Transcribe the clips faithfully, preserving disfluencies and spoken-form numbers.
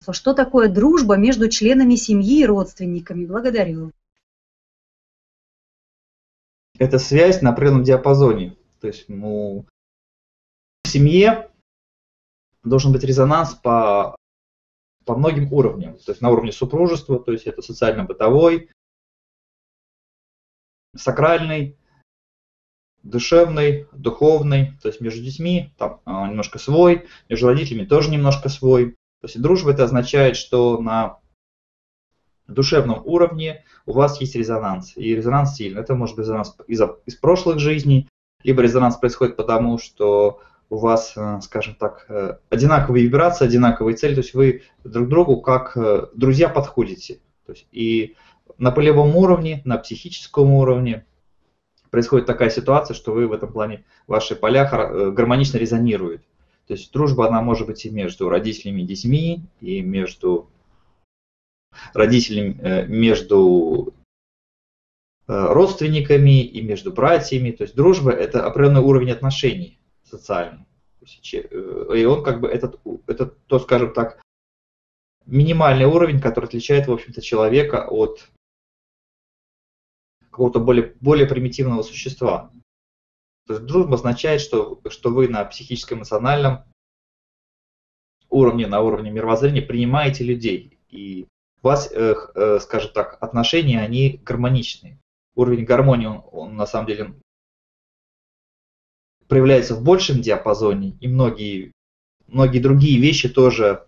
Что такое дружба между членами семьи и родственниками? Благодарю. Это связь на определенном диапазоне. То есть, ну, в семье должен быть резонанс по, по многим уровням. То есть на уровне супружества, то есть это социально-бытовой, сакральный, душевный, духовный. То есть между детьми там немножко свой, между родителями тоже немножко свой. То есть дружба это означает, что на душевном уровне у вас есть резонанс. И резонанс сильный. Это может быть резонанс из, из прошлых жизней, либо резонанс происходит потому, что у вас, скажем так, одинаковые вибрации, одинаковые цели. То есть вы друг другу как друзья подходите. То есть и на полевом уровне, на психическом уровне происходит такая ситуация, что вы в этом плане, ваши поля гармонично резонируют. То есть дружба, она может быть и между родителями и детьми, и между родителями, между родственниками, и между братьями. То есть дружба – это определенный уровень отношений социальный. И он как бы, это, это то, скажем так, минимальный уровень, который отличает, в общем-то, человека от какого-то более, более примитивного существа. То есть дружба означает, что, что вы на психическом, эмоциональном уровне, на уровне мировоззрения принимаете людей. И у вас, э, э, скажем так, отношения, они гармоничные. Уровень гармонии, он, он на самом деле проявляется в большем диапазоне, и многие, многие другие вещи тоже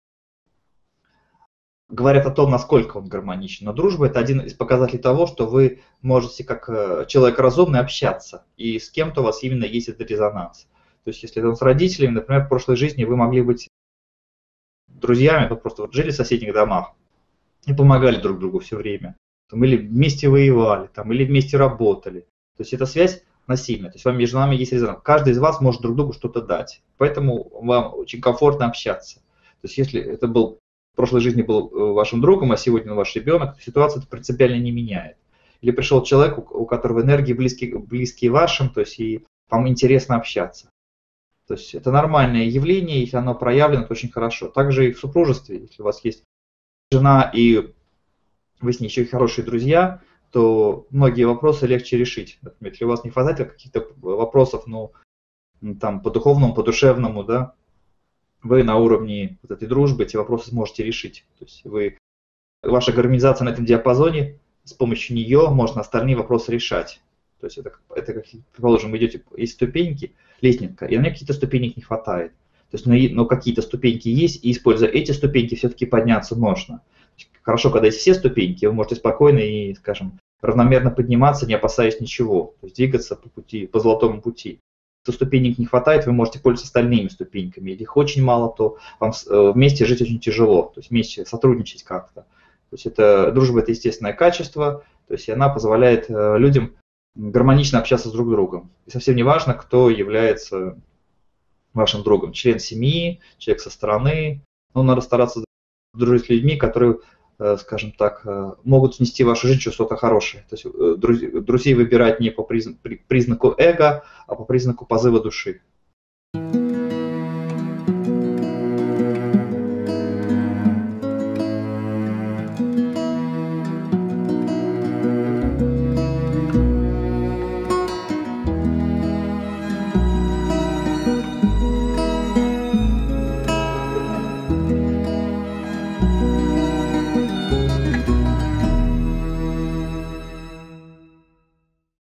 говорят о том, насколько он гармоничен. Но дружба – это один из показателей того, что вы можете как человек разумный общаться, и с кем-то у вас именно есть этот резонанс. То есть если это с родителями, например, в прошлой жизни вы могли быть друзьями, вы просто вот жили в соседних домах и помогали друг другу все время. Там, или вместе воевали, там, или вместе работали. То есть эта связь насильная. То есть между вами есть резонанс. Каждый из вас может друг другу что-то дать. Поэтому вам очень комфортно общаться. То есть если это был в прошлой жизни был вашим другом, а сегодня он ваш ребенок, ситуация это принципиально не меняет. Или пришел человек, у которого энергии близкие, близкие вашим, то есть и вам интересно общаться. То есть это нормальное явление, если оно проявлено, то очень хорошо. Также и в супружестве, если у вас есть жена и вы с ней еще и хорошие друзья, то многие вопросы легче решить. Например, если у вас не хватает каких-то вопросов, ну, там, по духовному, по душевному, да, вы на уровне вот этой дружбы эти вопросы сможете решить. То есть вы, ваша гармонизация на этом диапазоне, с помощью нее можно остальные вопросы решать. То есть это, это как, предположим, вы идете, есть ступеньки, лестница, и на ней какие-то ступенек не хватает. То есть, но, но какие-то ступеньки есть, и используя эти ступеньки, все-таки подняться можно. Хорошо, когда есть все ступеньки, вы можете спокойно и, скажем, равномерно подниматься, не опасаясь ничего. То есть двигаться по пути, по золотому пути. Если ступенек не хватает, вы можете пользоваться остальными ступеньками. Если их очень мало, то вам вместе жить очень тяжело. То есть вместе сотрудничать как-то. То есть это, дружба – это естественное качество, то есть она позволяет людям гармонично общаться с друг другом. И совсем не важно, кто является вашим другом. Член семьи, человек со стороны. Но надо стараться дружить с людьми, которые, скажем так, могут внести в вашу жизнь что-то хорошее. То есть друзей выбирать не по признаку эго, а по признаку позыва души.